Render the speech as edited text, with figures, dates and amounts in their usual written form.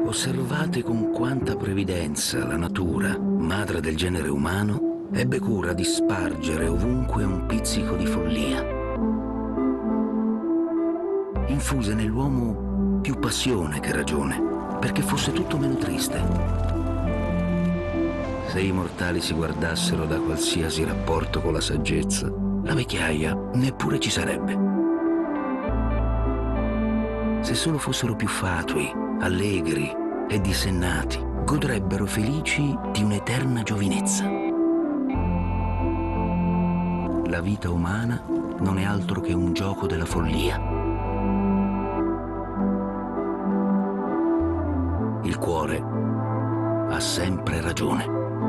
Osservate con quanta previdenza la natura, madre del genere umano, ebbe cura di spargere ovunque un pizzico di follia. Infuse nell'uomo più passione che ragione, perché fosse tutto meno triste. Se i mortali si guardassero da qualsiasi rapporto con la saggezza, la vecchiaia neppure ci sarebbe. Se solo fossero più fatui, allegri e dissennati, godrebbero felici di un'eterna giovinezza. La vita umana non è altro che un gioco della follia. Il cuore ha sempre ragione.